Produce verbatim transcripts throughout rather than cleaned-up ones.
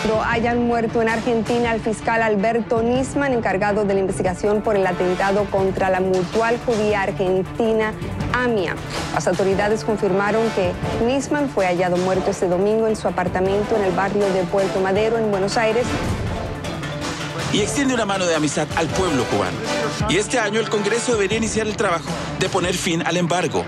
Hayan muerto en Argentina al fiscal Alberto Nisman, encargado de la investigación por el atentado contra la Mutual Judía Argentina, AMIA. Las autoridades confirmaron que Nisman fue hallado muerto este domingo en su apartamento en el barrio de Puerto Madero, en Buenos Aires. Y extiende una mano de amistad al pueblo cubano. Y este año el Congreso debería iniciar el trabajo de poner fin al embargo.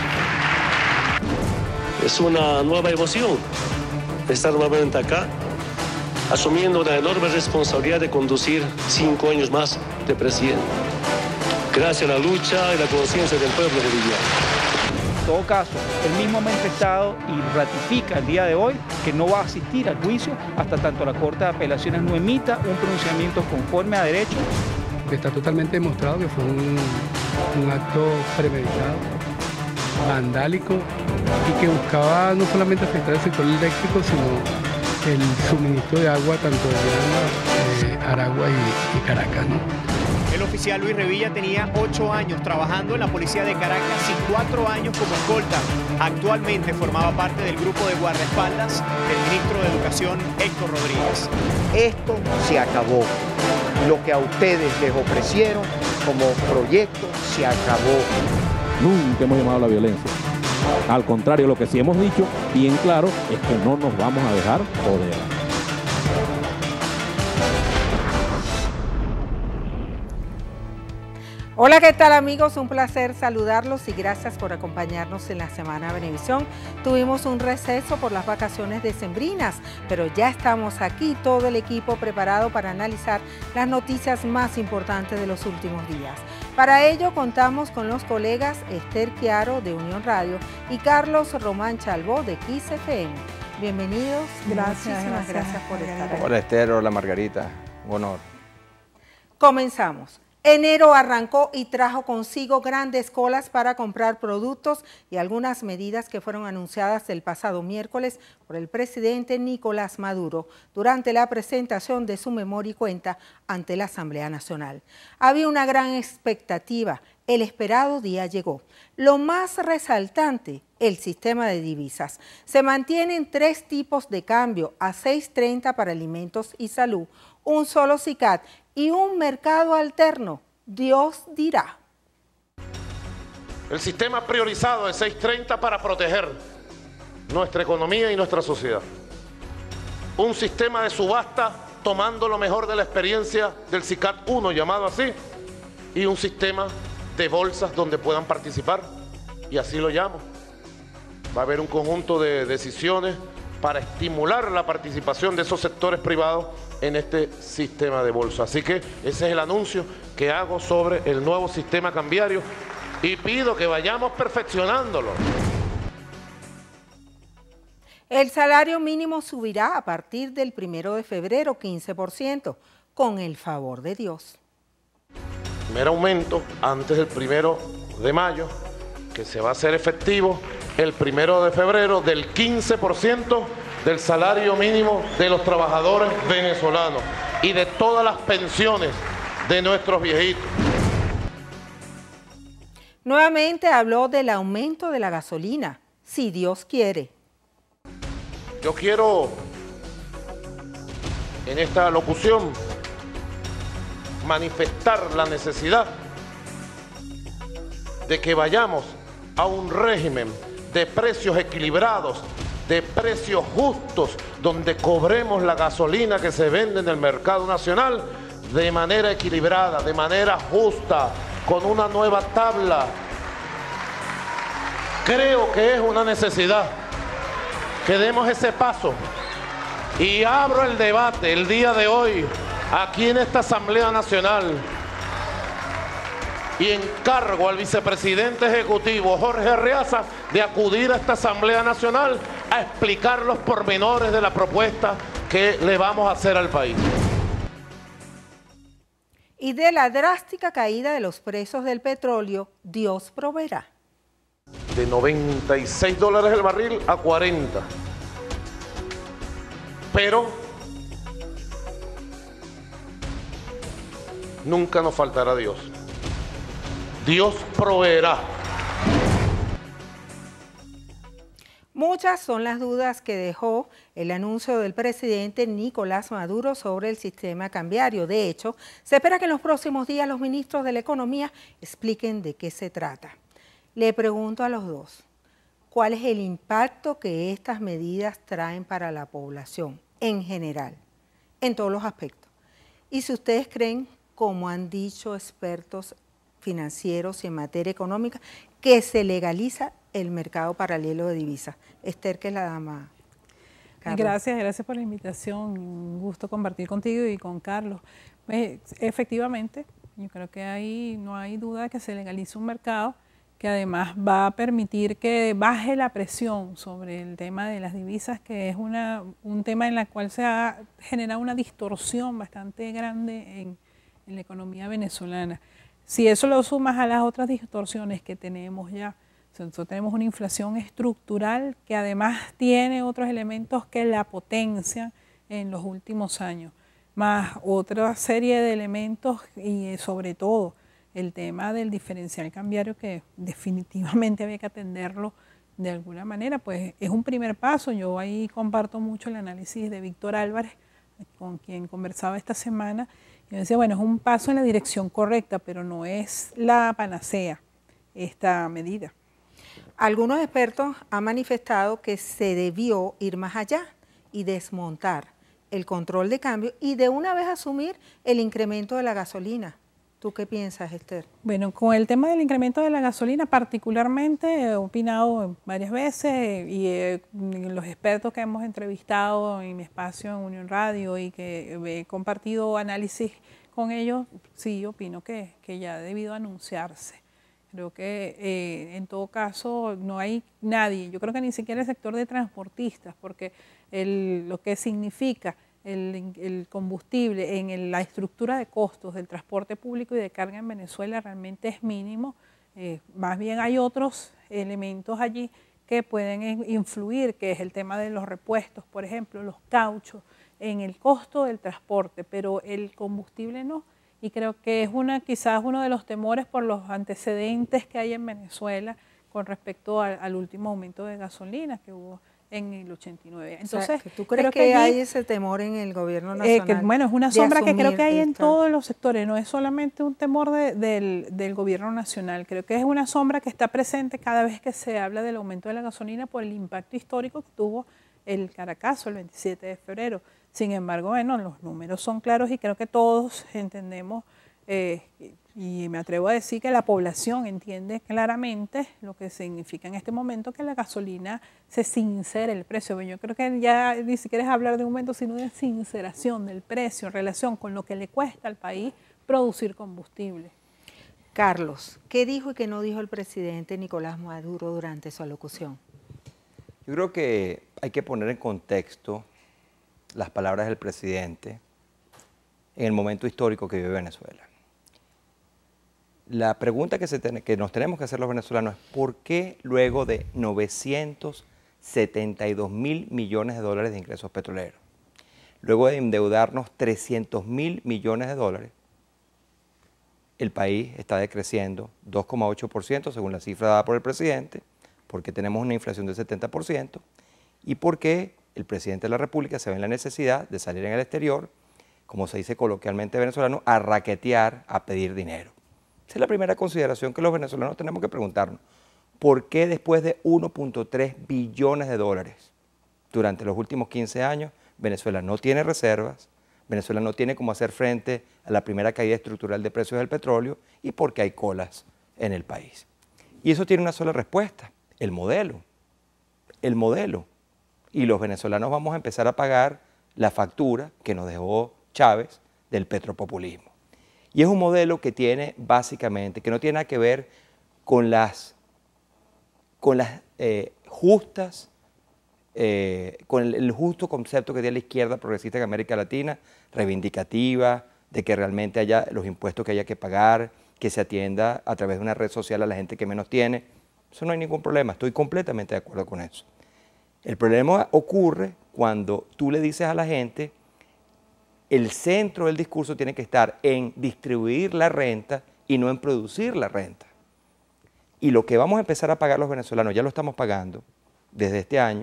Es una nueva emoción estar nuevamente acá, asumiendo una enorme responsabilidad de conducir cinco años más de presidente, gracias a la lucha y la conciencia del pueblo boliviano. En todo caso, él mismo ha manifestado y ratifica el día de hoy que no va a asistir al juicio hasta tanto la Corte de Apelaciones no emita un pronunciamiento conforme a derecho. Está totalmente demostrado que fue un, un acto premeditado, vandálico y que buscaba no solamente afectar el sector eléctrico, sino el suministro de agua tanto de Llano, eh, Aragua y, y Caracas, ¿no? El oficial Luis Revilla tenía ocho años trabajando en la policía de Caracas y cuatro años como escolta. Actualmente formaba parte del grupo de guardaespaldas del ministro de Educación, Héctor Rodríguez. Esto se acabó. Lo que a ustedes les ofrecieron como proyecto se acabó. Nunca hemos llamado a la violencia. Al contrario, lo que sí hemos dicho bien claro es que no nos vamos a dejar joder. Hola, ¿qué tal amigos? Un placer saludarlos y gracias por acompañarnos en la Semana Venevisión. Tuvimos un receso por las vacaciones decembrinas, pero ya estamos aquí, todo el equipo preparado para analizar las noticias más importantes de los últimos días. Para ello contamos con los colegas Esther Chiaro de Unión Radio y Carlos Román Chalbó de Kiss F M. Bienvenidos, gracias, gracias, gracias por estar aquí. Hola Esther, hola Margarita, un honor. Comenzamos. Enero arrancó y trajo consigo grandes colas para comprar productos y algunas medidas que fueron anunciadas el pasado miércoles por el presidente Nicolás Maduro durante la presentación de su memoria y cuenta ante la Asamblea Nacional. Había una gran expectativa, el esperado día llegó. Lo más resaltante, el sistema de divisas. Se mantienen tres tipos de cambio, a seis treinta para alimentos y salud, un solo SICAD y un mercado alterno. Dios dirá. El sistema priorizado de seis treinta para proteger nuestra economía y nuestra sociedad. Un sistema de subasta tomando lo mejor de la experiencia del SICAD uno, llamado así, y un sistema de bolsas donde puedan participar, y así lo llamo. Va a haber un conjunto de decisiones para estimular la participación de esos sectores privados en este sistema de bolsa. Así que ese es el anuncio que hago sobre el nuevo sistema cambiario y pido que vayamos perfeccionándolo. El salario mínimo subirá a partir del primero de febrero, quince por ciento, con el favor de Dios. Primer aumento antes del primero de mayo, que se va a hacer efectivo el primero de febrero, del quince por ciento del salario mínimo de los trabajadores venezolanos y de todas las pensiones de nuestros viejitos. Nuevamente habló del aumento de la gasolina, si Dios quiere. Yo quiero en esta locución manifestar la necesidad de que vayamos a un régimen de precios equilibrados, de precios justos, donde cobremos la gasolina que se vende en el mercado nacional de manera equilibrada, de manera justa, con una nueva tabla. Creo que es una necesidad que demos ese paso y abro el debate el día de hoy aquí en esta Asamblea Nacional y encargo al vicepresidente ejecutivo Jorge Arreaza de acudir a esta Asamblea Nacional a explicar los pormenores de la propuesta que le vamos a hacer al país. Y de la drástica caída de los precios del petróleo, Dios proveerá. De noventa y seis dólares el barril a cuarenta. Pero nunca nos faltará Dios. Dios proveerá. Muchos Muchas son las dudas que dejó el anuncio del presidente Nicolás Maduro sobre el sistema cambiario. De hecho, se espera que en los próximos días los ministros de la Economía expliquen de qué se trata. Le pregunto a los dos, ¿cuál es el impacto que estas medidas traen para la población en general, en todos los aspectos? Y si ustedes creen, como han dicho expertos financieros y en materia económica, que se legaliza el mercado paralelo de divisas. Esther, que es la dama. Carlos. Gracias, gracias por la invitación. Un gusto compartir contigo y con Carlos. Eh, efectivamente, yo creo que ahí no hay duda de que se legaliza un mercado que además va a permitir que baje la presión sobre el tema de las divisas, que es una, un tema en el cual se ha generado una distorsión bastante grande en, en la economía venezolana. Si eso lo sumas a las otras distorsiones que tenemos ya, nosotros tenemos una inflación estructural que además tiene otros elementos que la potencian en los últimos años, más otra serie de elementos y sobre todo el tema del diferencial cambiario que definitivamente había que atenderlo de alguna manera, pues es un primer paso. Yo ahí comparto mucho el análisis de Víctor Álvarez, con quien conversaba esta semana, y me decía, bueno, es un paso en la dirección correcta, pero no es la panacea esta medida. Algunos expertos han manifestado que se debió ir más allá y desmontar el control de cambio y de una vez asumir el incremento de la gasolina. ¿Tú qué piensas, Esther? Bueno, con el tema del incremento de la gasolina particularmente he opinado varias veces y eh, los expertos que hemos entrevistado en mi espacio en Unión Radio y que he compartido análisis con ellos, sí opino que, que ya ha debido anunciarse. Creo que eh, en todo caso no hay nadie, yo creo que ni siquiera el sector de transportistas, porque el, lo que significa el, el combustible en el, la estructura de costos del transporte público y de carga en Venezuela realmente es mínimo. Eh, más bien hay otros elementos allí que pueden influir, que es el tema de los repuestos, por ejemplo, los cauchos, en el costo del transporte, pero el combustible no. Y creo que es una, quizás uno de los temores por los antecedentes que hay en Venezuela con respecto al, al último aumento de gasolina que hubo en el ochenta y nueve. Entonces, o sea, ¿tú crees que, que allí, hay ese temor en el gobierno nacional? Eh, que, bueno, es una sombra que creo que hay en todos los sectores, no es solamente un temor de, del, del gobierno nacional, creo que es una sombra que está presente cada vez que se habla del aumento de la gasolina por el impacto histórico que tuvo el Caracazo el veintisiete de febrero. Sin embargo, bueno, los números son claros y creo que todos entendemos, eh, y me atrevo a decir que la población entiende claramente lo que significa en este momento que la gasolina se sincere el precio. Yo creo que ya ni siquiera es hablar de un aumento, sino de sinceración del precio en relación con lo que le cuesta al país producir combustible. Carlos, ¿qué dijo y qué no dijo el presidente Nicolás Maduro durante su alocución? Yo creo que hay que poner en contexto las palabras del presidente en el momento histórico que vive Venezuela. La pregunta que, se ten, que nos tenemos que hacer los venezolanos es ¿por qué luego de novecientos setenta y dos mil millones de dólares de ingresos petroleros, luego de endeudarnos trescientos mil millones de dólares, el país está decreciendo dos coma ocho por ciento según la cifra dada por el presidente, porque tenemos una inflación del setenta por ciento y porque el presidente de la República se ve en la necesidad de salir en el exterior, como se dice coloquialmente venezolano, a raquetear, a pedir dinero? Esa es la primera consideración que los venezolanos tenemos que preguntarnos. ¿Por qué después de uno punto tres billones de dólares durante los últimos quince años, Venezuela no tiene reservas, Venezuela no tiene cómo hacer frente a la primera caída estructural de precios del petróleo y por qué hay colas en el país? Y eso tiene una sola respuesta, el modelo, el modelo. Y los venezolanos vamos a empezar a pagar la factura que nos dejó Chávez del petropopulismo. Y es un modelo que tiene básicamente, que no tiene nada que ver con las, con las eh, justas, eh, con el, el justo concepto que tiene la izquierda progresista en América Latina, reivindicativa, de que realmente haya los impuestos que haya que pagar, que se atienda a través de una red social a la gente que menos tiene. Eso no hay ningún problema, estoy completamente de acuerdo con eso. El problema ocurre cuando tú le dices a la gente, el centro del discurso tiene que estar en distribuir la renta y no en producir la renta. Y lo que vamos a empezar a pagar los venezolanos, ya lo estamos pagando desde este año,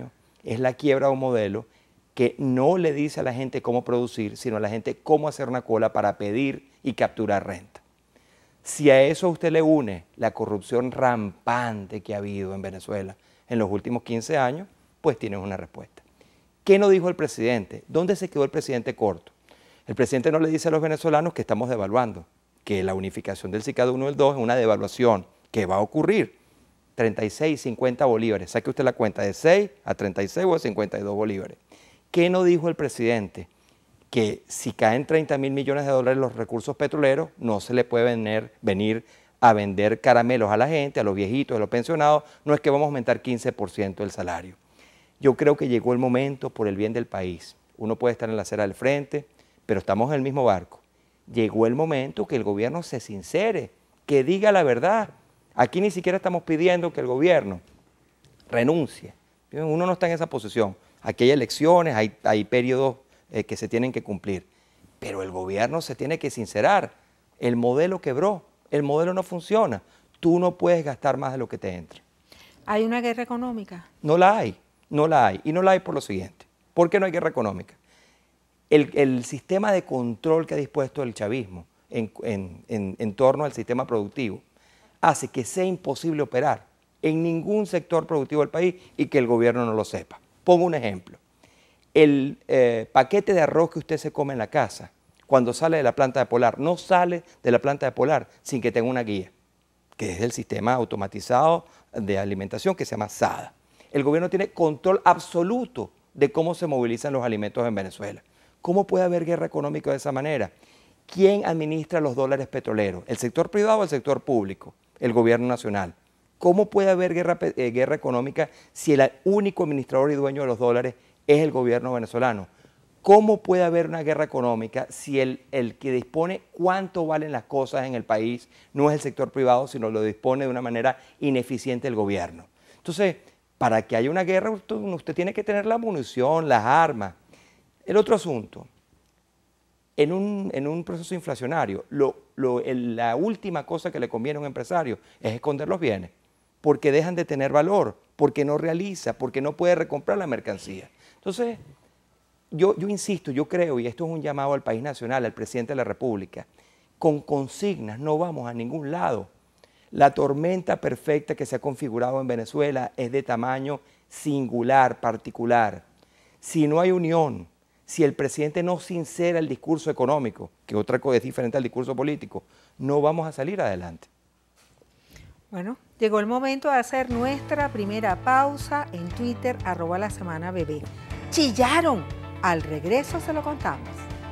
es la quiebra de un modelo que no le dice a la gente cómo producir, sino a la gente cómo hacer una cola para pedir y capturar renta. Si a eso usted le une la corrupción rampante que ha habido en Venezuela en los últimos quince años, pues tienes una respuesta. ¿Qué no dijo el presidente? ¿Dónde se quedó el presidente corto? El presidente no le dice a los venezolanos que estamos devaluando, que la unificación del SICAD uno y el dos es una devaluación que va a ocurrir. treinta y seis, cincuenta bolívares. Saque usted la cuenta de seis a treinta y seis o a cincuenta y dos bolívares. ¿Qué no dijo el presidente? Que si caen treinta mil millones de dólares los recursos petroleros, no se le puede venir, venir a vender caramelos a la gente, a los viejitos, a los pensionados. No es que vamos a aumentar quince por ciento el salario. Yo creo que llegó el momento por el bien del país. Uno puede estar en la acera del frente, pero estamos en el mismo barco. Llegó el momento que el gobierno se sincere, que diga la verdad. Aquí ni siquiera estamos pidiendo que el gobierno renuncie. Uno no está en esa posición. Aquí hay elecciones, hay, hay periodos eh, que se tienen que cumplir. Pero el gobierno se tiene que sincerar. El modelo quebró, el modelo no funciona. Tú no puedes gastar más de lo que te entra. ¿Hay una guerra económica? No la hay, no la hay. Y no la hay por lo siguiente. ¿Por qué no hay guerra económica? El, el sistema de control que ha dispuesto el chavismo en, en, en, en torno al sistema productivo hace que sea imposible operar en ningún sector productivo del país y que el gobierno no lo sepa. Pongo un ejemplo. El eh, paquete de arroz que usted se come en la casa, cuando sale de la planta de Polar, no sale de la planta de Polar sin que tenga una guía, que es el sistema automatizado de alimentación que se llama SADA. El gobierno tiene control absoluto de cómo se movilizan los alimentos en Venezuela. ¿Cómo puede haber guerra económica de esa manera? ¿Quién administra los dólares petroleros? ¿El sector privado o el sector público? El gobierno nacional. ¿Cómo puede haber guerra, eh, guerra económica si el único administrador y dueño de los dólares es el gobierno venezolano? ¿Cómo puede haber una guerra económica si el, el que dispone cuánto valen las cosas en el país no es el sector privado, sino lo dispone de una manera ineficiente el gobierno? Entonces, para que haya una guerra, usted, usted tiene que tener la munición, las armas. El otro asunto, en un, en un proceso inflacionario, lo, lo, el, la última cosa que le conviene a un empresario es esconder los bienes, porque dejan de tener valor, porque no realiza, porque no puede recomprar la mercancía. Entonces, yo, yo insisto, yo creo, y esto es un llamado al país nacional, al presidente de la República, con consignas no vamos a ningún lado. La tormenta perfecta que se ha configurado en Venezuela es de tamaño singular, particular. Si no hay unión, si el presidente no sincera el discurso económico, que otra cosa es diferente al discurso político, no vamos a salir adelante. Bueno, llegó el momento de hacer nuestra primera pausa en Twitter, arroba la semana bebé. Chillaron. Al regreso se lo contamos.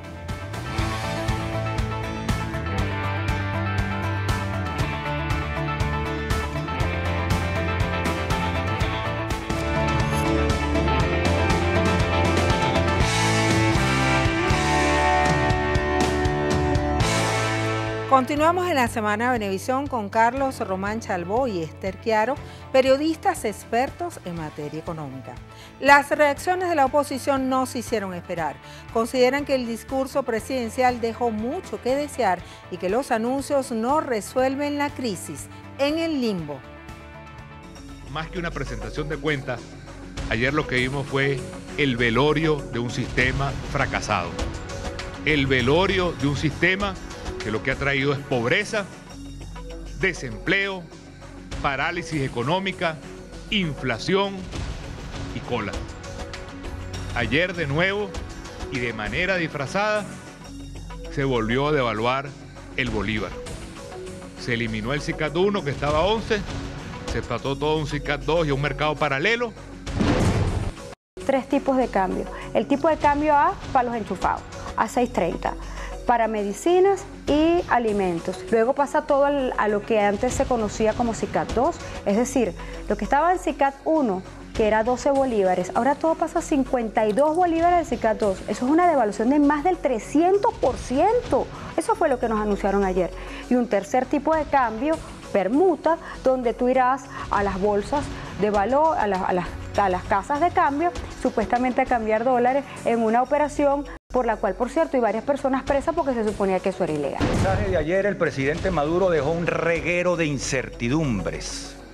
Continuamos en la Semana Venevisión con Carlos Román Chalbó y Esther Chiaro, periodistas expertos en materia económica. Las reacciones de la oposición no se hicieron esperar. Consideran que el discurso presidencial dejó mucho que desear y que los anuncios no resuelven la crisis. En el limbo. Más que una presentación de cuentas, ayer lo que vimos fue el velorio de un sistema fracasado. El velorio de un sistema que lo que ha traído es pobreza, desempleo, parálisis económica, inflación y cola. Ayer de nuevo y de manera disfrazada se volvió a devaluar el bolívar. Se eliminó el SICAD uno que estaba a once, se pasó todo a un SICAD dos y a un mercado paralelo. Tres tipos de cambio. El tipo de cambio A para los enchufados, a seis treinta. Para medicinas y alimentos. Luego pasa todo al, a lo que antes se conocía como SICAD dos, es decir, lo que estaba en SICAD uno, que era doce bolívares, ahora todo pasa a cincuenta y dos bolívares en SICAD dos. Eso es una devaluación de más del trescientos por ciento. Eso fue lo que nos anunciaron ayer. Y un tercer tipo de cambio, permuta, donde tú irás a las bolsas de valor, a, la, a, las, a las casas de cambio, supuestamente a cambiar dólares en una operación por la cual, por cierto, hay varias personas presas porque se suponía que eso era ilegal. En el mensaje de ayer, el presidente Maduro dejó un reguero de incertidumbres.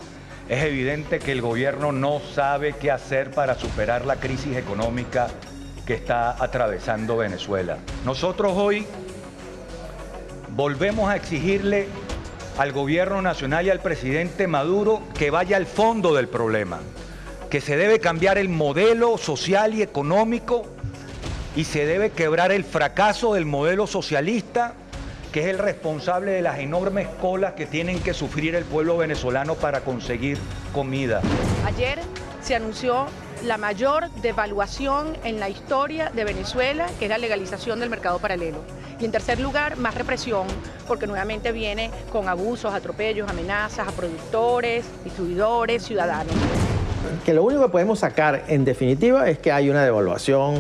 Es evidente que el gobierno no sabe qué hacer para superar la crisis económica que está atravesando Venezuela. Nosotros hoy volvemos a exigirle al gobierno nacional y al presidente Maduro que vaya al fondo del problema, que se debe cambiar el modelo social y económico y se debe quebrar el fracaso del modelo socialista, que es el responsable de las enormes colas que tienen que sufrir el pueblo venezolano para conseguir comida. Ayer se anunció la mayor devaluación en la historia de Venezuela, que es la legalización del mercado paralelo. Y en tercer lugar, más represión, porque nuevamente viene con abusos, atropellos, amenazas a productores, distribuidores, ciudadanos. Que lo único que podemos sacar, en definitiva, es que hay una devaluación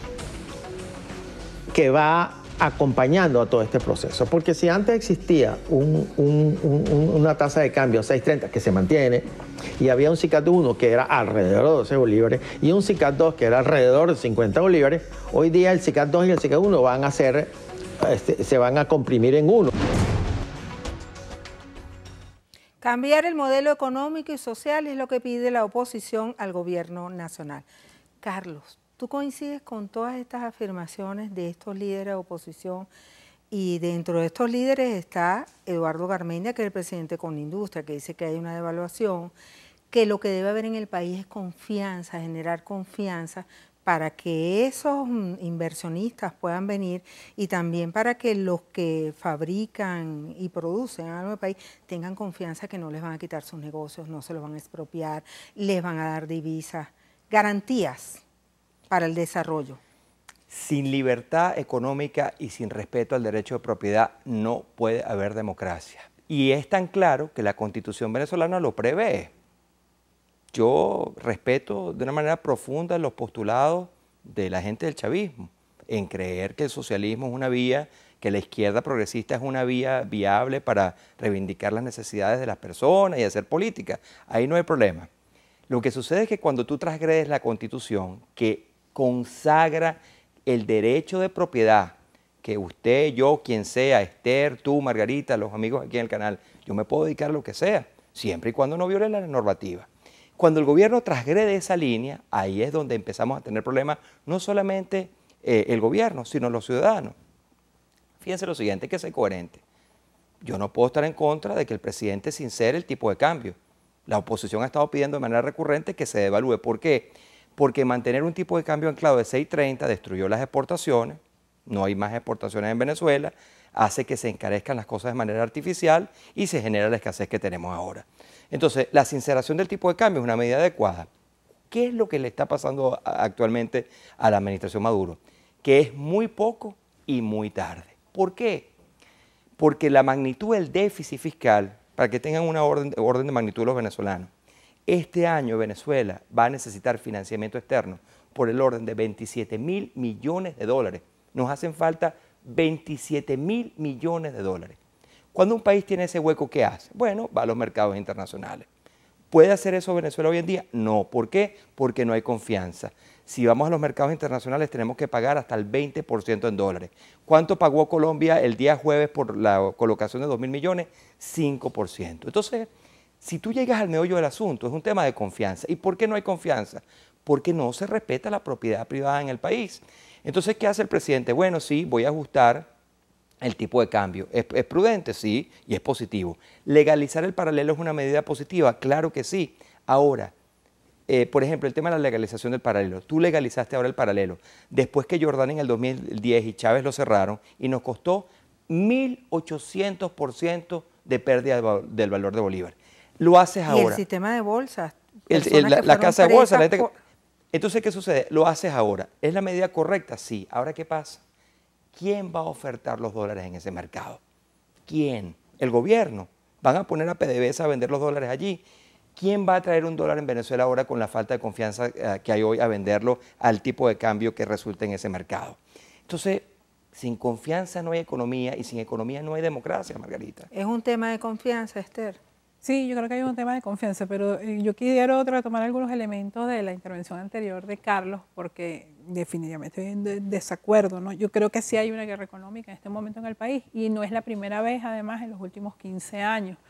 que va acompañando a todo este proceso, porque si antes existía un, un, un, una tasa de cambio seis treinta que se mantiene y había un SICAD uno que era alrededor de doce bolívares y un SICAD dos que era alrededor de cincuenta bolívares, hoy día el SICAD dos y el SICAD uno van a ser, este, se van a comprimir en uno. Cambiar el modelo económico y social es lo que pide la oposición al gobierno nacional. Carlos, ¿tú coincides con todas estas afirmaciones de estos líderes de oposición? Y dentro de estos líderes está Eduardo Garmendia, que es el presidente con la industria, que dice que hay una devaluación, que lo que debe haber en el país es confianza, generar confianza para que esos inversionistas puedan venir y también para que los que fabrican y producen algo en el país tengan confianza que no les van a quitar sus negocios, no se los van a expropiar, les van a dar divisas, garantías para el desarrollo. Sin libertad económica y sin respeto al derecho de propiedad no puede haber democracia. Y es tan claro que la Constitución venezolana lo prevé. Yo respeto de una manera profunda los postulados de la gente del chavismo, en creer que el socialismo es una vía, que la izquierda progresista es una vía viable para reivindicar las necesidades de las personas y hacer política. Ahí no hay problema. Lo que sucede es que cuando tú transgredes la Constitución, que consagra el derecho de propiedad, que usted, yo, quien sea, Esther, tú, Margarita, los amigos aquí en el canal, yo me puedo dedicar a lo que sea, siempre y cuando no viole la normativa. Cuando el gobierno transgrede esa línea, ahí es donde empezamos a tener problemas, no solamente eh, el gobierno, sino los ciudadanos. Fíjense lo siguiente, hay que ser coherente. Yo no puedo estar en contra de que el presidente sincere el tipo de cambio. La oposición ha estado pidiendo de manera recurrente que se devalúe. ¿Por qué? Porque mantener un tipo de cambio anclado de seis treinta destruyó las exportaciones, no hay más exportaciones en Venezuela, hace que se encarezcan las cosas de manera artificial y se genera la escasez que tenemos ahora. Entonces, la sinceración del tipo de cambio es una medida adecuada. ¿Qué es lo que le está pasando actualmente a la administración Maduro? Que es muy poco y muy tarde. ¿Por qué? Porque la magnitud del déficit fiscal, para que tengan una orden, orden de magnitud los venezolanos, este año Venezuela va a necesitar financiamiento externo por el orden de veintisiete mil millones de dólares. Nos hacen falta veintisiete mil millones de dólares. Cuando un país tiene ese hueco, ¿qué hace? Bueno, va a los mercados internacionales. ¿Puede hacer eso Venezuela hoy en día? No. ¿Por qué? Porque no hay confianza. Si vamos a los mercados internacionales tenemos que pagar hasta el veinte por ciento en dólares. ¿Cuánto pagó Colombia el día jueves por la colocación de dos mil millones? cinco por ciento. Entonces, si tú llegas al meollo del asunto, es un tema de confianza. ¿Y por qué no hay confianza? Porque no se respeta la propiedad privada en el país. Entonces, ¿qué hace el presidente? Bueno, sí, voy a ajustar el tipo de cambio. ¿Es, es prudente? Sí, y es positivo. ¿Legalizar el paralelo es una medida positiva? Claro que sí. Ahora, eh, por ejemplo, el tema de la legalización del paralelo. Tú legalizaste ahora el paralelo. Después que Jordania en el dos mil diez y Chávez lo cerraron y nos costó mil ochocientos por ciento de pérdida del valor de Bolívar. Lo haces ahora. Y el sistema de bolsas. El, el, la, la casa de bolsa. La gente... por... Entonces, ¿qué sucede? Lo haces ahora. ¿Es la medida correcta? Sí. Ahora, ¿qué pasa? ¿Quién va a ofertar los dólares en ese mercado? ¿Quién? ¿El gobierno? ¿Van a poner a PDVSA a vender los dólares allí? ¿Quién va a traer un dólar en Venezuela ahora con la falta de confianza uh, que hay hoy a venderlo al tipo de cambio que resulte en ese mercado? Entonces, sin confianza no hay economía y sin economía no hay democracia, Margarita. Es un tema de confianza, Esther. Sí, yo creo que hay un tema de confianza, pero yo quiero retomar algunos elementos de la intervención anterior de Carlos, porque definitivamente estoy en desacuerdo, ¿no? Yo creo que sí hay una guerra económica en este momento en el país y no es la primera vez, además, en los últimos quince años.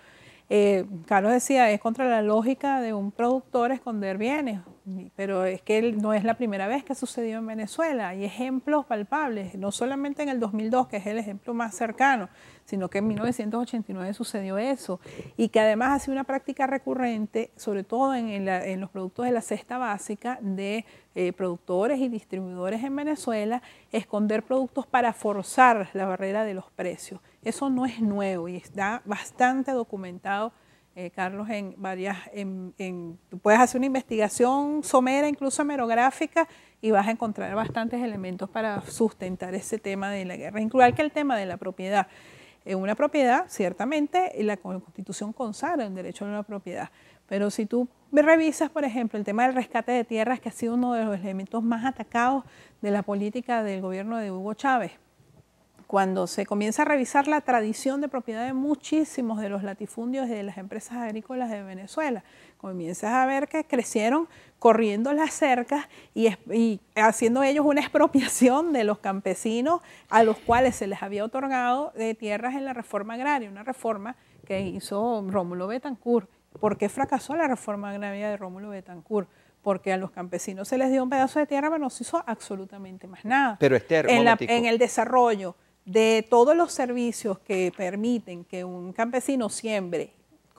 Eh, Carlos decía, es contra la lógica de un productor esconder bienes, pero es que no es la primera vez que sucedió en Venezuela. Hay ejemplos palpables, no solamente en el dos mil dos, que es el ejemplo más cercano, sino que en mil novecientos ochenta y nueve sucedió eso, y que además ha sido una práctica recurrente, sobre todo en, en, la, en los productos de la cesta básica, de eh, productores y distribuidores en Venezuela, esconder productos para forzar la barrera de los precios. Eso no es nuevo y está bastante documentado, eh, Carlos, en varias, en, en, tú puedes hacer una investigación somera, incluso hemerográfica, y vas a encontrar bastantes elementos para sustentar ese tema de la guerra, igual que el tema de la propiedad. En una propiedad, ciertamente, la Constitución consagra el derecho a la propiedad, pero si tú revisas, por ejemplo, el tema del rescate de tierras, que ha sido uno de los elementos más atacados de la política del gobierno de Hugo Chávez, cuando se comienza a revisar la tradición de propiedad de muchísimos de los latifundios de las empresas agrícolas de Venezuela, comienzas a ver que crecieron corriendo las cercas y, y haciendo ellos una expropiación de los campesinos a los cuales se les había otorgado de tierras en la reforma agraria, una reforma que hizo Rómulo Betancourt. ¿Por qué fracasó la reforma agraria de Rómulo Betancourt? Porque a los campesinos se les dio un pedazo de tierra, pero no se hizo absolutamente más nada. Pero Esther, en, la, en el desarrollo de todos los servicios que permiten que un campesino siembre,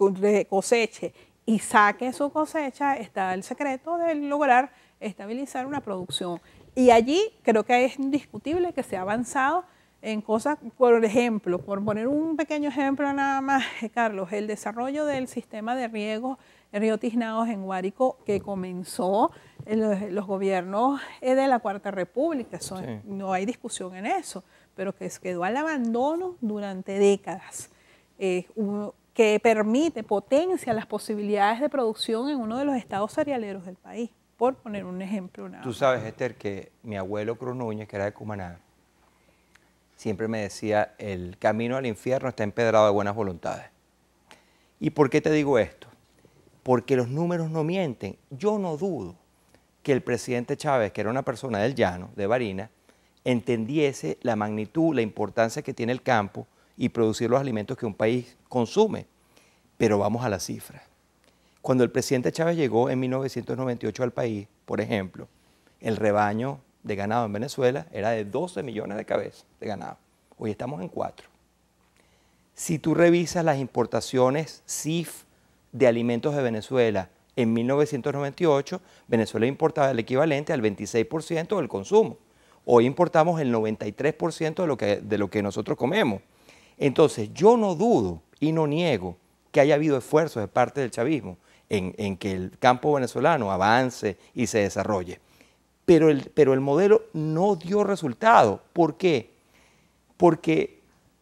coseche y saque su cosecha, está el secreto de lograr estabilizar una producción. Y allí creo que es indiscutible que se ha avanzado en cosas, por ejemplo, por poner un pequeño ejemplo nada más, Carlos, el desarrollo del sistema de riego en Río Tiznados en Guárico, que comenzó en los, los gobiernos de la Cuarta República, eso, sí. No hay discusión en eso, pero que quedó al abandono durante décadas, eh, un, que permite, potencia las posibilidades de producción en uno de los estados cerealeros del país, por poner un ejemplo. Nada. Tú sabes, Esther, que mi abuelo Cruz Núñez, que era de Cumaná, siempre me decía, el camino al infierno está empedrado de buenas voluntades. ¿Y por qué te digo esto? Porque los números no mienten. Yo no dudo que el presidente Chávez, que era una persona del llano, de Barinas, entendiese la magnitud, la importancia que tiene el campo y producir los alimentos que un país consume. Pero vamos a las cifras. Cuando el presidente Chávez llegó en mil novecientos noventa y ocho al país, por ejemplo, el rebaño de ganado en Venezuela era de doce millones de cabezas de ganado. Hoy estamos en cuatro. Si tú revisas las importaciones C I F de alimentos de Venezuela en mil novecientos noventa y ocho, Venezuela importaba el equivalente al veintiséis por ciento del consumo. Hoy importamos el noventa y tres por ciento de lo que, de lo que nosotros comemos. Entonces, yo no dudo y no niego que haya habido esfuerzos de parte del chavismo en, en que el campo venezolano avance y se desarrolle. Pero el, pero el modelo no dio resultado. ¿Por qué? Porque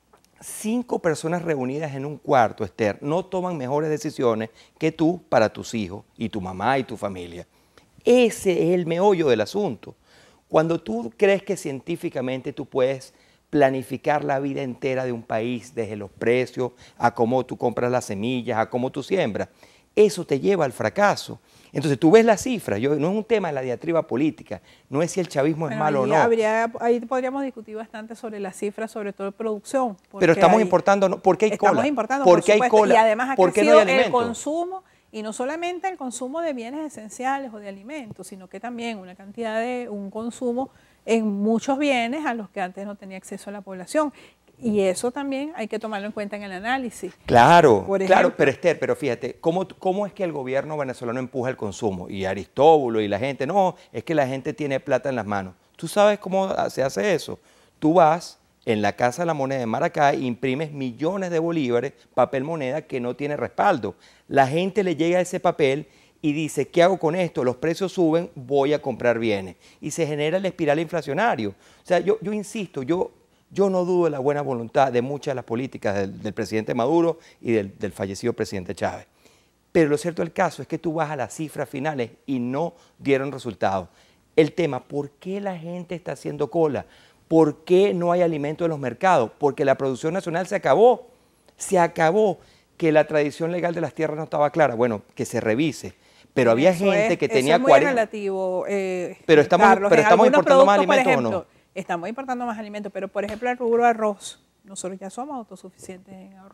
cinco personas reunidas en un cuarto, Esther, no toman mejores decisiones que tú para tus hijos y tu mamá y tu familia. Ese es el meollo del asunto. Cuando tú crees que científicamente tú puedes planificar la vida entera de un país, desde los precios, a cómo tú compras las semillas, a cómo tú siembras, eso te lleva al fracaso. Entonces tú ves las cifras, yo, no es un tema de la diatriba política, no es si el chavismo bueno, es malo o no. Habría, ahí podríamos discutir bastante sobre las cifras, sobre todo de producción. Pero estamos hay, importando, ¿no? ¿Por qué hay estamos cola? Importando, ¿Por por qué hay cola? Y además ha ¿Por qué crecido no hay el consumo, y no solamente el consumo de bienes esenciales o de alimentos, sino que también una cantidad de un consumo en muchos bienes a los que antes no tenía acceso a la población. Y eso también hay que tomarlo en cuenta en el análisis. Claro, Por claro, pero Esther, pero fíjate, ¿cómo, ¿cómo es que el gobierno venezolano empuja el consumo? Y Aristóbulo y la gente, no, es que la gente tiene plata en las manos. ¿Tú sabes cómo se hace eso? Tú vas en la Casa de la Moneda de Maracay e imprimes millones de bolívares, papel moneda que no tiene respaldo. La gente le llega ese papel y dice, ¿qué hago con esto? Los precios suben, voy a comprar bienes. Y se genera el espiral inflacionario. O sea, yo, yo insisto, yo... Yo no dudo de la buena voluntad de muchas de las políticas del, del presidente Maduro y del, del fallecido presidente Chávez. Pero lo cierto del caso es que tú vas a las cifras finales y no dieron resultados. El tema, ¿por qué la gente está haciendo cola? ¿Por qué no hay alimento en los mercados? Porque la producción nacional se acabó. Se acabó. Que la tradición legal de las tierras no estaba clara. Bueno, que se revise. Pero había eso gente es, que tenía eso es muy cuarenta... relativo, eh, pero estamos, Carlos, pero estamos importando más alimentos ejemplo, o no. Estamos importando más alimentos, pero por ejemplo el rubro arroz, nosotros ya somos autosuficientes en arroz.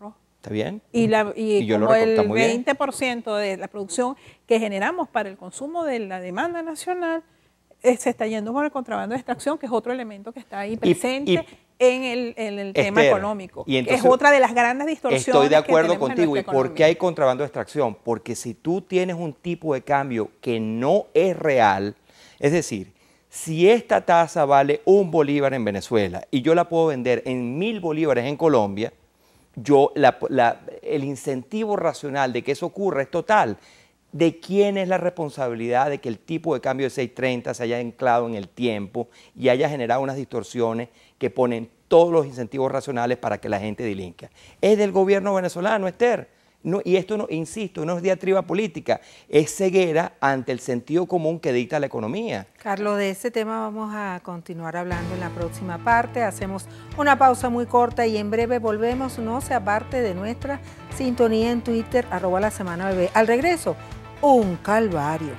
¿Está bien? Y, la, y, y yo como lo el muy bien. veinte por ciento de la producción que generamos para el consumo de la demanda nacional eh, se está yendo por el contrabando de extracción, que es otro elemento que está ahí presente. Y, y, en el, en el tema Esther, económico, y entonces, que es otra de las grandes distorsiones. Estoy de acuerdo que contigo. ¿Y por qué hay contrabando de extracción? Porque si tú tienes un tipo de cambio que no es real, es decir, si esta tasa vale un bolívar en Venezuela y yo la puedo vender en mil bolívares en Colombia, yo la, la, el incentivo racional de que eso ocurra es total. ¿De quién es la responsabilidad de que el tipo de cambio de seis treinta se haya anclado en el tiempo y haya generado unas distorsiones que ponen todos los incentivos racionales para que la gente delinque? Es del gobierno venezolano, Esther. No, y esto, no, insisto, no es diatriba política, es ceguera ante el sentido común que dicta la economía. Carlos, de ese tema vamos a continuar hablando en la próxima parte. Hacemos una pausa muy corta y en breve volvemos. No se aparte de nuestra sintonía en Twitter, arroba la semana bebé. Al regreso, un calvario.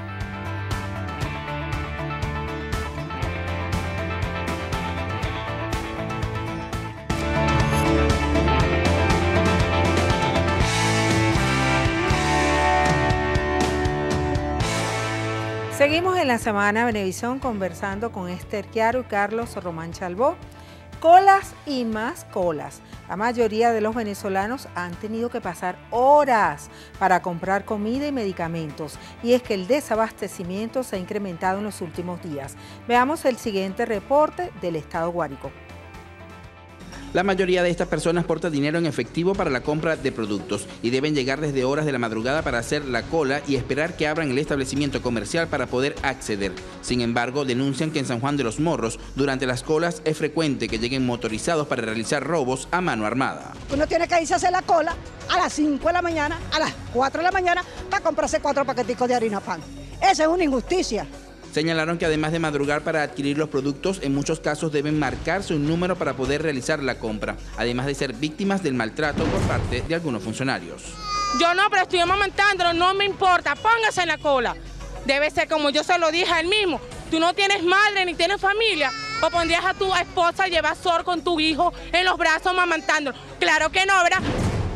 Seguimos en la Semana Venevisión conversando con Esther Chiaro y Carlos Román Chalbó. Colas y más colas. La mayoría de los venezolanos han tenido que pasar horas para comprar comida y medicamentos. Y es que el desabastecimiento se ha incrementado en los últimos días. Veamos el siguiente reporte del Estado Guárico. La mayoría de estas personas porta dinero en efectivo para la compra de productos y deben llegar desde horas de la madrugada para hacer la cola y esperar que abran el establecimiento comercial para poder acceder. Sin embargo, denuncian que en San Juan de los Morros, durante las colas es frecuente que lleguen motorizados para realizar robos a mano armada. Uno tiene que irse a hacer la cola a las cinco de la mañana, a las cuatro de la mañana, para comprarse cuatro paqueticos de harina pan. Esa es una injusticia. Señalaron que además de madrugar para adquirir los productos, en muchos casos deben marcarse un número para poder realizar la compra, además de ser víctimas del maltrato por parte de algunos funcionarios. Yo no, pero estoy amamantándolo, no me importa, póngase en la cola. Debe ser como yo se lo dije a él mismo, tú no tienes madre ni tienes familia, o pondrías a tu esposa a llevar sor con tu hijo en los brazos amamantándolo. Claro que no, ¿verdad?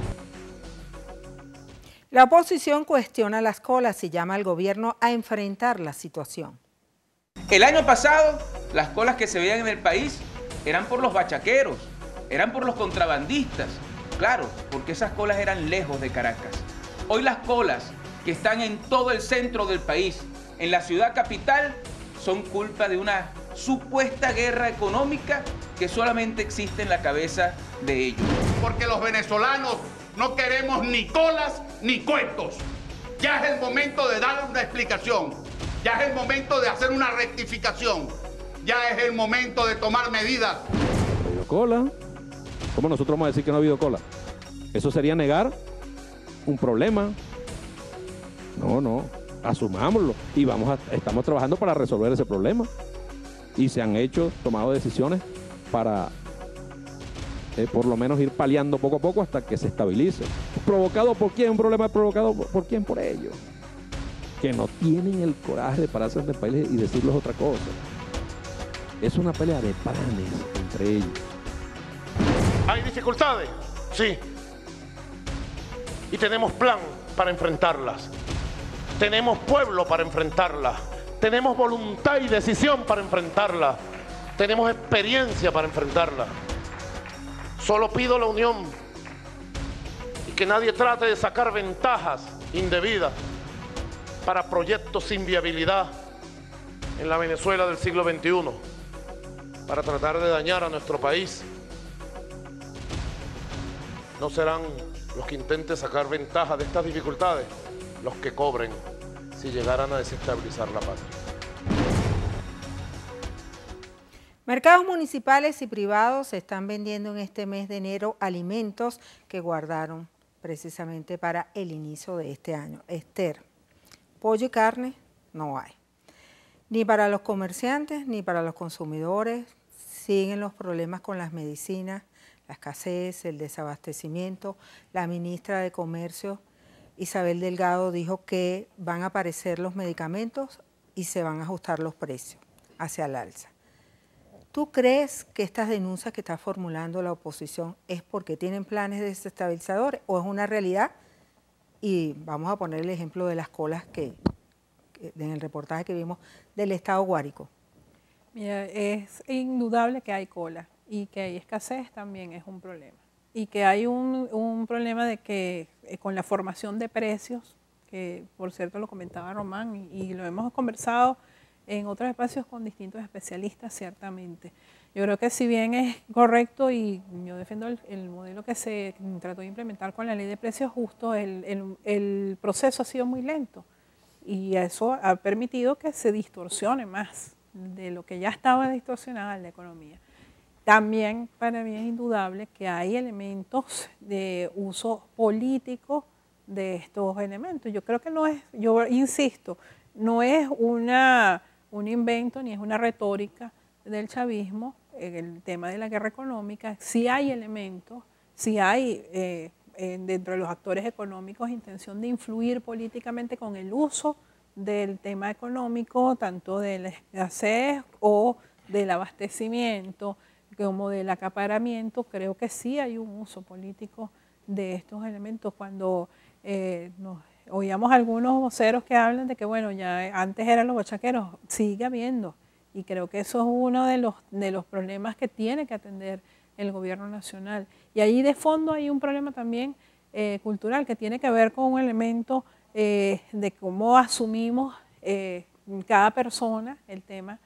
La oposición cuestiona las colas y llama al gobierno a enfrentar la situación. El año pasado, las colas que se veían en el país eran por los bachaqueros, eran por los contrabandistas, claro, porque esas colas eran lejos de Caracas. Hoy las colas que están en todo el centro del país, en la ciudad capital, son culpa de una supuesta guerra económica que solamente existe en la cabeza de ellos. Porque los venezolanos no queremos ni colas ni cuentos. Ya es el momento de dar una explicación. Ya es el momento de hacer una rectificación. Ya es el momento de tomar medidas. ¿Ha habido cola? ¿Cómo nosotros vamos a decir que no ha habido cola? Eso sería negar un problema. No, no, asumámoslo. Y vamos a, estamos trabajando para resolver ese problema. Y se han hecho, tomado decisiones para eh, por lo menos ir paliando poco a poco hasta que se estabilice. ¿Provocado por quién? ¿Un problema provocado por, por quién? Por ellos. Que no tienen el coraje de pararse ante el país y decirles otra cosa. Es una pelea de planes entre ellos. ¿Hay dificultades? Sí. Y tenemos plan para enfrentarlas. Tenemos pueblo para enfrentarlas. Tenemos voluntad y decisión para enfrentarlas. Tenemos experiencia para enfrentarlas. Solo pido la unión y que nadie trate de sacar ventajas indebidas para proyectos sin viabilidad en la Venezuela del siglo veintiuno, para tratar de dañar a nuestro país. No serán los que intenten sacar ventaja de estas dificultades los que cobren si llegaran a desestabilizar la patria. Mercados municipales y privados están vendiendo en este mes de enero alimentos que guardaron precisamente para el inicio de este año. Esther, pollo y carne no hay. Ni para los comerciantes ni para los consumidores. Siguen los problemas con las medicinas, la escasez, el desabastecimiento. La ministra de Comercio, Isabel Delgado, dijo que van a aparecer los medicamentos y se van a ajustar los precios hacia el alza. ¿Tú crees que estas denuncias que está formulando la oposición es porque tienen planes desestabilizadores o es una realidad? Y vamos a poner el ejemplo de las colas que, que en el reportaje que vimos del estado Guárico. Mira, es indudable que hay cola y que hay escasez también es un problema. Y que hay un, un problema de que eh, con la formación de precios, que por cierto lo comentaba Román y, y lo hemos conversado en otros espacios con distintos especialistas, ciertamente. Yo creo que si bien es correcto y yo defiendo el, el modelo que se trató de implementar con la ley de precios justos, el, el, el proceso ha sido muy lento y eso ha permitido que se distorsione más de lo que ya estaba distorsionada la economía. También para mí es indudable que hay elementos de uso político de estos elementos. Yo creo que no es, yo insisto, no es una, un invento ni es una retórica del chavismo, el tema de la guerra económica. Sí hay elementos, sí hay eh, dentro de los actores económicos intención de influir políticamente con el uso del tema económico, tanto de la escasez o del abastecimiento, como del acaparamiento. Creo que sí hay un uso político de estos elementos. Cuando eh, nos oíamos algunos voceros que hablan de que, bueno, ya antes eran los bachaqueros, sigue habiendo. Y creo que eso es uno de los, de los problemas que tiene que atender el gobierno nacional. Y ahí de fondo hay un problema también eh, cultural que tiene que ver con un elemento eh, de cómo asumimos eh, cada persona el tema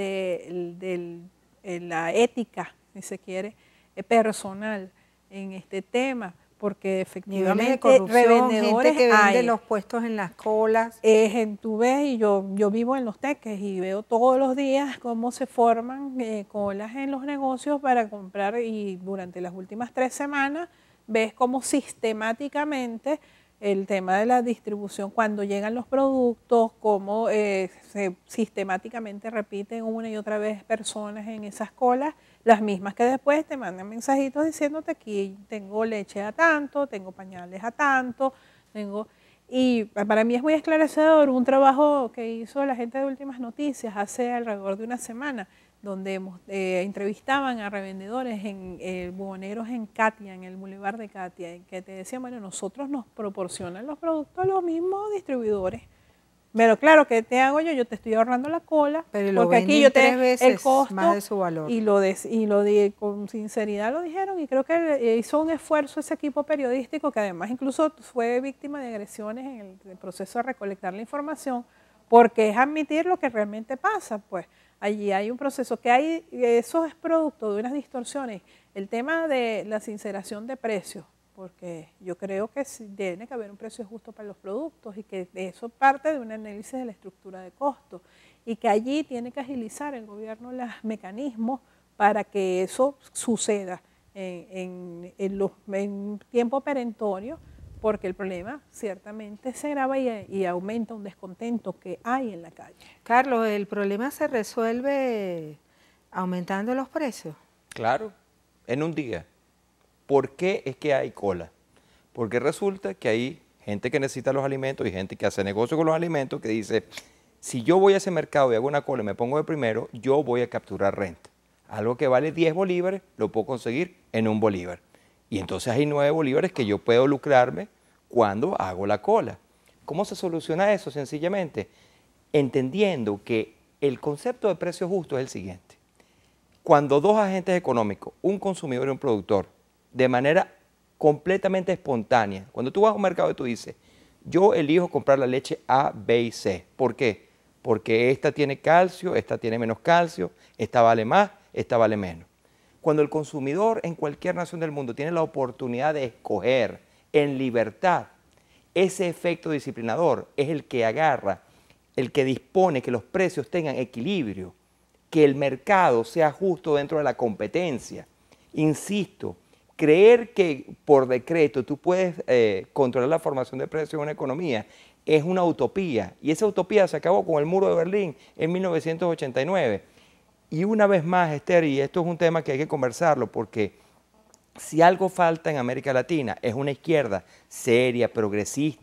de, de, de la ética, si se quiere, eh, personal en este tema. Porque efectivamente revendedores gente que vende hay. Los puestos en las colas. Eh, tú ves, y yo, yo vivo en Los Teques y veo todos los días cómo se forman eh, colas en los negocios para comprar, y durante las últimas tres semanas ves cómo sistemáticamente el tema de la distribución, cuando llegan los productos, cómo eh, se sistemáticamente repiten una y otra vez personas en esas colas, las mismas que después te mandan mensajitos diciéndote aquí tengo leche a tanto, tengo pañales a tanto, tengo... Y para mí es muy esclarecedor un trabajo que hizo la gente de Últimas Noticias hace alrededor de una semana, donde eh, entrevistaban a revendedores, en eh, buhoneros en Katia, en el Boulevard de Katia, que te decían, bueno, nosotros nos proporcionan los productos los mismos distribuidores. Pero claro, ¿qué te hago yo? Yo te estoy ahorrando la cola, pero lo porque aquí yo te tres veces el costo más de su valor. Y lo de, y lo de, con sinceridad lo dijeron, y creo que hizo un esfuerzo ese equipo periodístico, que además incluso fue víctima de agresiones en el, el proceso de recolectar la información, porque es admitir lo que realmente pasa, pues. Allí hay un proceso que hay, eso es producto de unas distorsiones. El tema de la sinceración de precios, porque yo creo que tiene que haber un precio justo para los productos y que eso parte de un análisis de la estructura de costos y que allí tiene que agilizar el gobierno los mecanismos para que eso suceda en, en, en, los, en tiempo perentorio, porque el problema ciertamente se agrava y, y aumenta un descontento que hay en la calle. Carlos, ¿el problema se resuelve aumentando los precios? Claro, en un día. ¿Por qué es que hay cola? Porque resulta que hay gente que necesita los alimentos y gente que hace negocio con los alimentos que dice, si yo voy a ese mercado y hago una cola y me pongo de primero, yo voy a capturar renta. Algo que vale diez bolívares lo puedo conseguir en un bolívar. Y entonces hay nueve bolívares que yo puedo lucrarme cuando hago la cola. ¿Cómo se soluciona eso? Sencillamente, entendiendo que el concepto de precio justo es el siguiente. Cuando dos agentes económicos, un consumidor y un productor, de manera completamente espontánea, cuando tú vas a un mercado y tú dices, yo elijo comprar la leche A, B y C. ¿Por qué? Porque esta tiene calcio, esta tiene menos calcio, esta vale más, esta vale menos. Cuando el consumidor en cualquier nación del mundo tiene la oportunidad de escoger en libertad, ese efecto disciplinador es el que agarra, el que dispone que los precios tengan equilibrio, que el mercado sea justo dentro de la competencia. Insisto, creer que por decreto tú puedes eh, controlar la formación de precios en una economía es una utopía, y esa utopía se acabó con el muro de Berlín en mil novecientos ochenta y nueve. Y una vez más, Esther, y esto es un tema que hay que conversarlo, porque si algo falta en América Latina es una izquierda seria, progresista,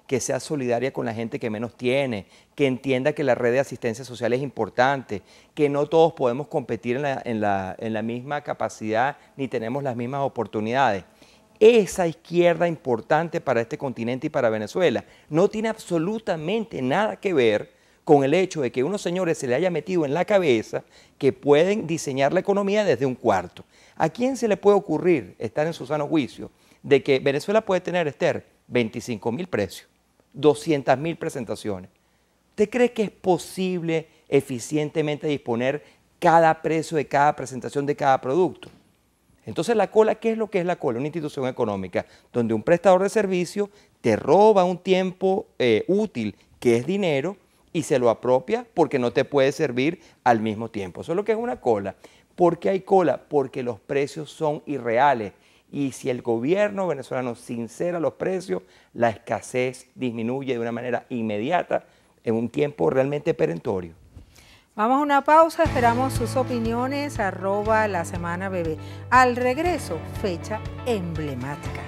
que sea solidaria con la gente que menos tiene, que entienda que la red de asistencia social es importante, que no todos podemos competir en la, en la, en la misma capacidad ni tenemos las mismas oportunidades. Esa izquierda importante para este continente y para Venezuela no tiene absolutamente nada que ver con el hecho de que a unos señores se le haya metido en la cabeza que pueden diseñar la economía desde un cuarto. ¿A quién se le puede ocurrir estar en su sano juicio de que Venezuela puede tener, Esther, veinticinco mil precios, doscientas mil presentaciones? ¿Usted cree que es posible eficientemente disponer cada precio de cada presentación de cada producto? Entonces la cola, ¿qué es lo que es la cola? Una institución económica donde un prestador de servicio te roba un tiempo eh, útil, que es dinero, y se lo apropia porque no te puede servir al mismo tiempo. Eso es lo que es una cola. ¿Por qué hay cola? Porque los precios son irreales. Y si el gobierno venezolano sincera los precios, la escasez disminuye de una manera inmediata en un tiempo realmente perentorio. Vamos a una pausa, esperamos sus opiniones, arroba la semana bebé. Al regreso, fecha emblemática.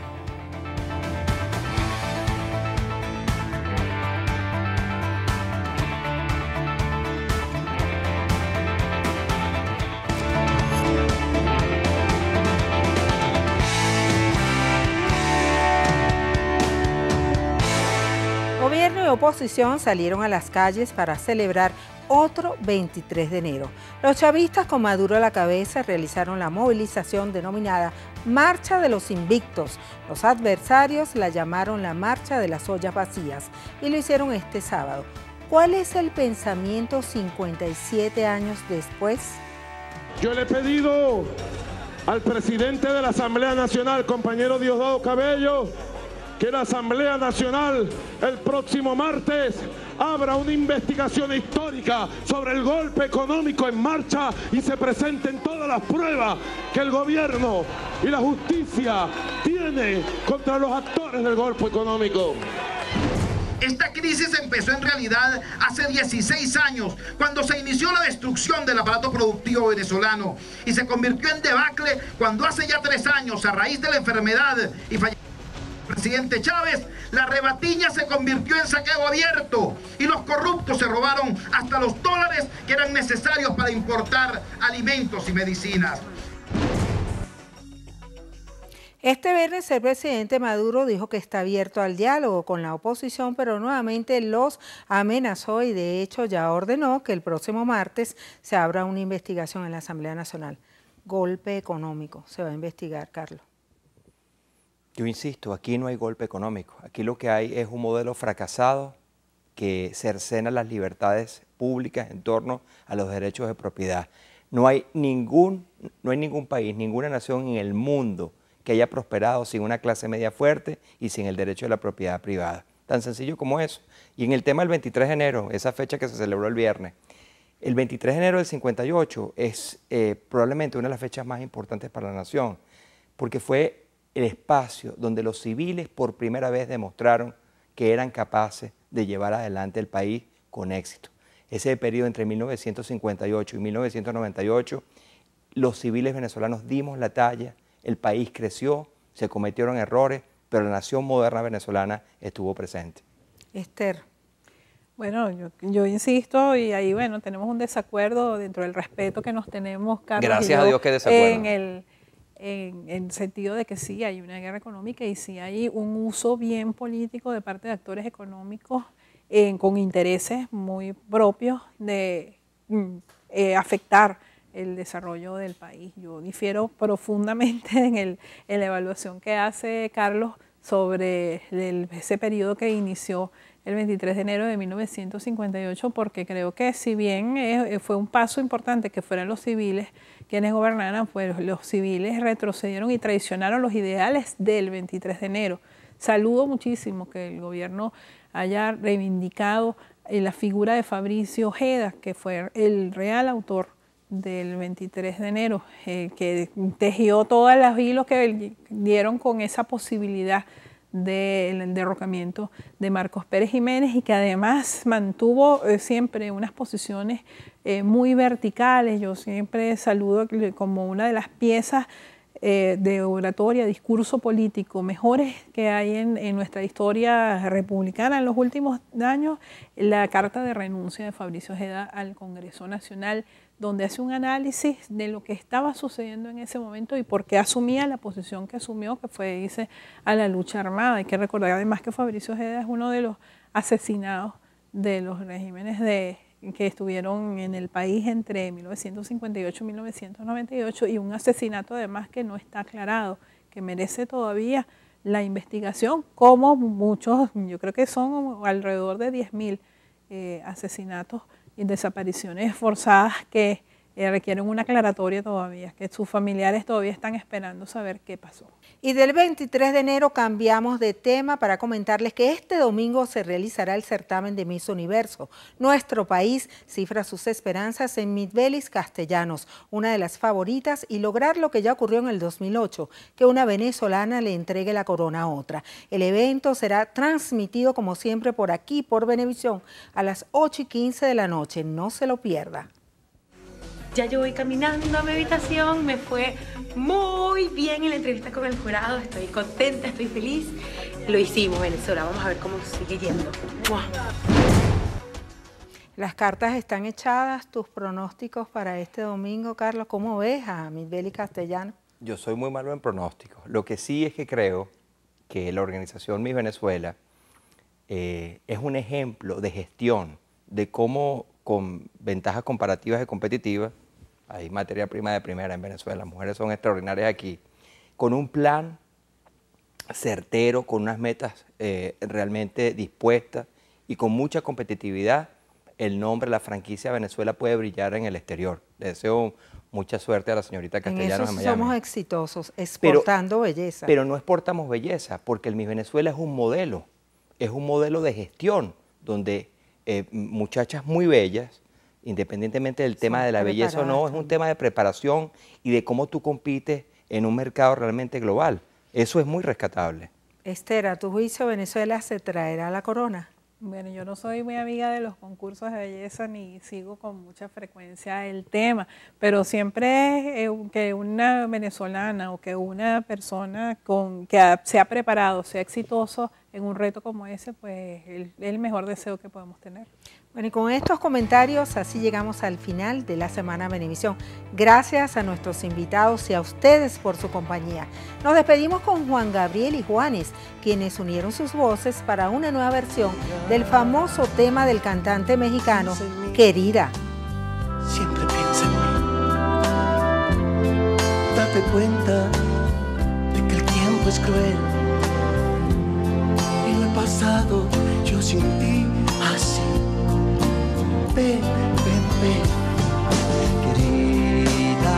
Gobierno y oposición salieron a las calles para celebrar otro veintitrés de enero. Los chavistas con Maduro a la cabeza realizaron la movilización denominada Marcha de los Invictos. Los adversarios la llamaron la Marcha de las Ollas Vacías y lo hicieron este sábado. ¿Cuál es el pensamiento cincuenta y siete años después? Yo le he pedido al presidente de la Asamblea Nacional, compañero Diosdado Cabello, que la Asamblea Nacional el próximo martes abra una investigación histórica sobre el golpe económico en marcha y se presenten todas las pruebas que el gobierno y la justicia tiene contra los actores del golpe económico. Esta crisis empezó en realidad hace dieciséis años, cuando se inició la destrucción del aparato productivo venezolano y se convirtió en debacle cuando hace ya tres años, a raíz de la enfermedad y fallecimiento del presidente Chávez, la rebatiña se convirtió en saqueo abierto y los corruptos se robaron hasta los dólares que eran necesarios para importar alimentos y medicinas. Este viernes el presidente Maduro dijo que está abierto al diálogo con la oposición, pero nuevamente los amenazó y de hecho ya ordenó que el próximo martes se abra una investigación en la Asamblea Nacional. Golpe económico, se va a investigar, Carlos. Yo insisto, aquí no hay golpe económico. Aquí lo que hay es un modelo fracasado que cercena las libertades públicas en torno a los derechos de propiedad. No hay ningún, no hay ningún país, ninguna nación en el mundo que haya prosperado sin una clase media fuerte y sin el derecho de la propiedad privada. Tan sencillo como eso. Y en el tema del veintitrés de enero, esa fecha que se celebró el viernes, el veintitrés de enero del cincuenta y ocho es eh, probablemente una de las fechas más importantes para la nación, porque fue el espacio donde los civiles por primera vez demostraron que eran capaces de llevar adelante el país con éxito. Ese periodo entre mil novecientos cincuenta y ocho y mil novecientos noventa y ocho, los civiles venezolanos dimos la talla, el país creció, se cometieron errores, pero la nación moderna venezolana estuvo presente. Esther. Bueno, yo, yo insisto y ahí, bueno, tenemos un desacuerdo dentro del respeto que nos tenemos, Carlos. Gracias y yo, a Dios que desacuerdo. En el, en, en el sentido de que sí hay una guerra económica y sí hay un uso bien político de parte de actores económicos eh, con intereses muy propios de eh, afectar el desarrollo del país. Yo difiero profundamente en, el, en la evaluación que hace Carlos sobre el, ese periodo que inició el veintitrés de enero de mil novecientos cincuenta y ocho, porque creo que si bien eh, fue un paso importante que fueran los civiles quienes gobernaran, pues los civiles retrocedieron y traicionaron los ideales del veintitrés de enero. Saludo muchísimo que el gobierno haya reivindicado eh, la figura de Fabricio Ojeda, que fue el real autor del veintitrés de enero, eh, que tejió todos los hilos que dieron con esa posibilidad del derrocamiento de Marcos Pérez Jiménez y que además mantuvo eh, siempre unas posiciones eh, muy verticales. Yo siempre saludo como una de las piezas eh, de oratoria, discurso político mejores que hay en, en nuestra historia republicana en los últimos años, la carta de renuncia de Fabricio Ojeda al Congreso Nacional, donde hace un análisis de lo que estaba sucediendo en ese momento y por qué asumía la posición que asumió, que fue irse a la lucha armada. Hay que recordar además que Fabricio Ojeda es uno de los asesinados de los regímenes de, que estuvieron en el país entre mil novecientos cincuenta y ocho y mil novecientos noventa y ocho, y un asesinato además que no está aclarado, que merece todavía la investigación, como muchos, yo creo que son alrededor de diez mil eh, asesinatos y desapariciones forzadas que eh, requieren una aclaratoria todavía, que sus familiares todavía están esperando saber qué pasó. Y del veintitrés de enero cambiamos de tema para comentarles que este domingo se realizará el certamen de Miss Universo. Nuestro país cifra sus esperanzas en Mitbelis Castellanos, una de las favoritas, y lograr lo que ya ocurrió en el dos mil ocho, que una venezolana le entregue la corona a otra. El evento será transmitido como siempre por aquí, por Venevisión, a las ocho y quince de la noche. No se lo pierda. Ya yo voy caminando a mi habitación, me fue muy bien en la entrevista con el jurado, estoy contenta, estoy feliz. Lo hicimos, Venezuela, vamos a ver cómo sigue yendo. ¡Mua! Las cartas están echadas, tus pronósticos para este domingo, Carlos, ¿cómo ves a Mitbelis Castellanos? Yo soy muy malo en pronósticos. Lo que sí es que creo que la organización Miss Venezuela eh, es un ejemplo de gestión, de cómo con ventajas comparativas y competitivas, hay materia prima de primera en Venezuela, las mujeres son extraordinarias aquí, con un plan certero, con unas metas eh, realmente dispuestas y con mucha competitividad, el nombre, la franquicia Venezuela puede brillar en el exterior. Le deseo mucha suerte a la señorita Castellanos en en eso Miami. somos exitosos, exportando pero, belleza. Pero no exportamos belleza, porque el Miss Venezuela es un modelo, es un modelo de gestión, donde eh, muchachas muy bellas, independientemente del tema de la belleza o no, es un tema de preparación y de cómo tú compites en un mercado realmente global. Eso es muy rescatable. Esther, a tu juicio, ¿Venezuela se traerá la corona? Bueno, yo no soy muy amiga de los concursos de belleza ni sigo con mucha frecuencia el tema, pero siempre eh, que una venezolana o que una persona con, que ha, se ha preparado, sea exitoso en un reto como ese, pues es el mejor deseo que podemos tener. Bueno, y con estos comentarios así llegamos al final de la Semana Venevisión. Gracias a nuestros invitados y a ustedes por su compañía. Nos despedimos con Juan Gabriel y Juanes, quienes unieron sus voces para una nueva versión del famoso tema del cantante mexicano, Querida. Siempre piensa en mí. Date cuenta de que el tiempo es cruel. Y lo he pasado yo sin ti así. Ven, ven, ven, querida,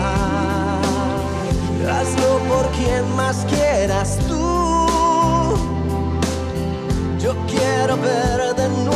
hazlo por quien más quieras tú. Yo quiero ver de nuevo